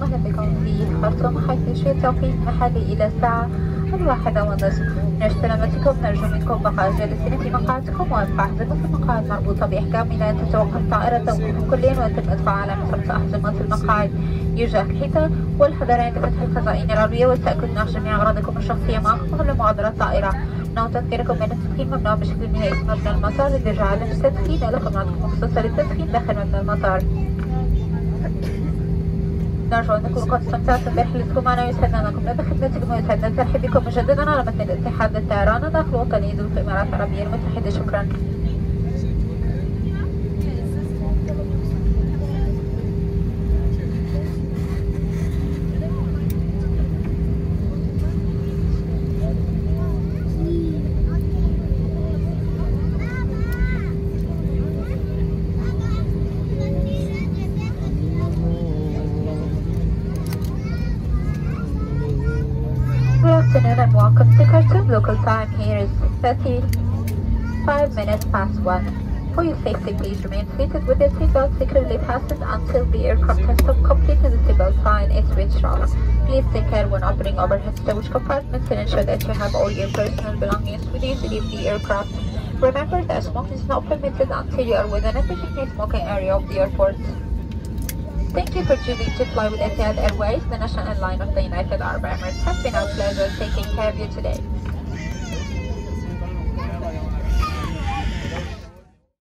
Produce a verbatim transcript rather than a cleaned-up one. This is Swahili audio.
وأهلا بكم في خرطوم، حيث يشير التوقيت المحلي إلى الساعة الواحدة والنصف. من سلامتكم نرجو منكم بقاء جالسين في مقاعدكم، ويبقى أحزمة المقاعد مربوطة بإحكامنا أن تتوقف الطائرة توقف كليا، ويتم إطفاء علامة ربط أحزمة المقاعد. يرجى الحذاء والحذر عند فتح الخزائن العلوية، والتأكد من جميع أغراضكم الشخصية معكم قبل مغادرة الطائرة. نود تذكيركم بأن التدخين ممنوع بشكل نهائي في مبنى المطار. للرجال على التدخين ولكم مناطق مخصصة للتدخين داخل مبنى المطار. نرجو أن تكونوا قد استمتعتم برحلتكم معنا، ويسعدنا أنكم بخدمتكم، ويسعدنا الترحيب بكم مجددا على متن الاتحاد للطيران داخل وطني دول في الإمارات العربية المتحدة. شكرا. Good afternoon and welcome to Khartoum. Local time here is thirty-five minutes past one. For your safety, please remain seated with your seatbelt securely fastened until the aircraft has stopped completing the seatbelt sign is switched off. Please take care when opening overhead stowage compartments and ensure that you have all your personal belongings with you to leave the aircraft. Remember that smoking is not permitted until you are within a designated smoking area of the airport. Thank you for choosing to fly with Etihad Airways, the national airline of the United Arab Emirates. It has been our pleasure taking care of you today.